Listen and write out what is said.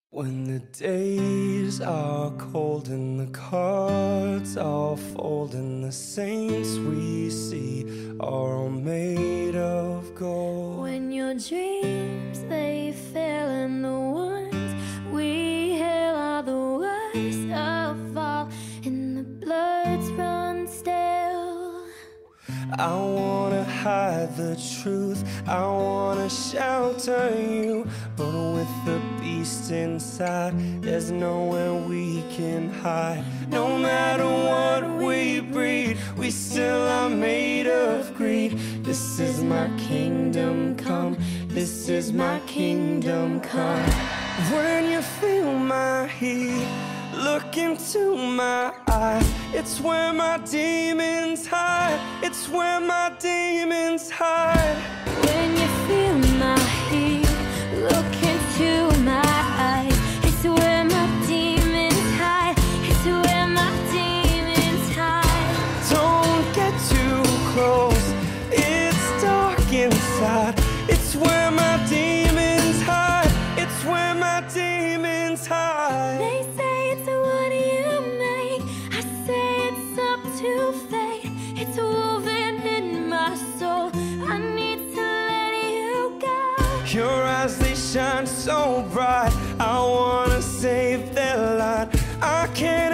When the days are cold and the cards all fold and the saints we see are all made of gold. When your dreams they fail and the ones we hail are the worst of all, and the bloods run stale. I wanna hide the truth, I wanna shelter you, but with the beast inside, there's nowhere we can hide. No matter what we breed, we still are made of greed. This is my kingdom come, this is my kingdom come. When you feel my heat, look into my eyes. It's where my demons hide. It's where my demons hide. When you feel my heat, look into my eyes. It's where my demons hide. It's where my demons hide. Don't get too close, it's dark inside. It's where my demons hide. It's where my demons hide. They say it's what you make, I say it's up to fate. It's woven in my soul, I need to let you go. Your eyes, they shine so bright, I wanna save their light. I can't